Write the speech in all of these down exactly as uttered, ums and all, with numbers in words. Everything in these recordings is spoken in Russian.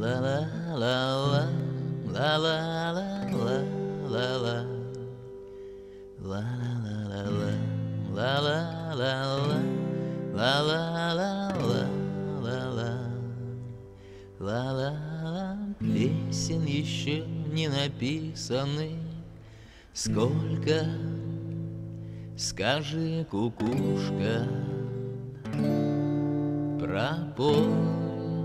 ла ла ла ла ла ла ла ла ла ла ла ла ла ла ла. Песен еще не написаны сколько, скажи, кукушка, пропой.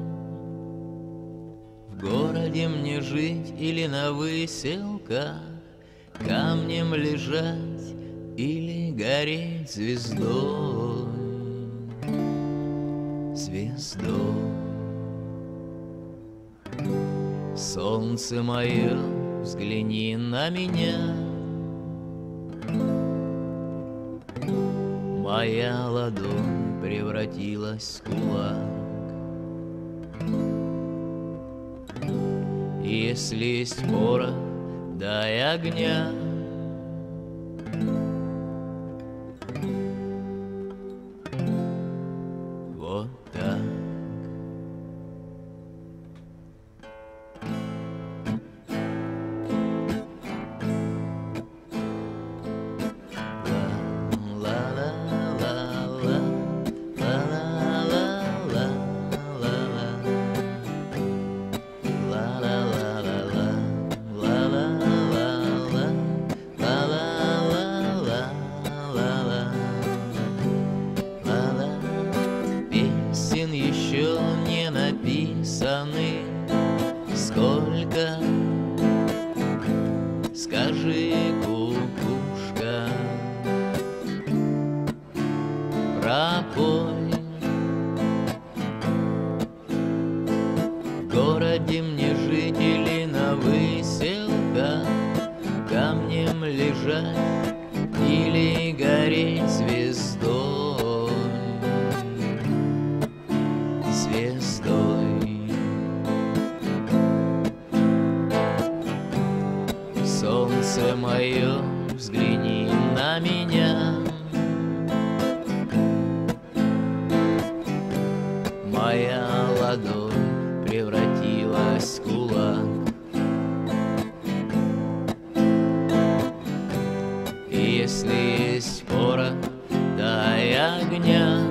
В городе мне жить или на выселках, камнем лежать или гореть звездой, звездой. Солнце мое, взгляни на меня, моя ладонь превратилась в кулак. Если есть порох, дай огня. Вот так. Песен еще не написаны сколько, скажи, кукушка, пропой. В городе мне жить или на выселках, камнем лежать или гореть звездой, звездой. Солнце мое, взгляни на меня, моя ладонь превратилась в кулак. И если есть порох, дай огня.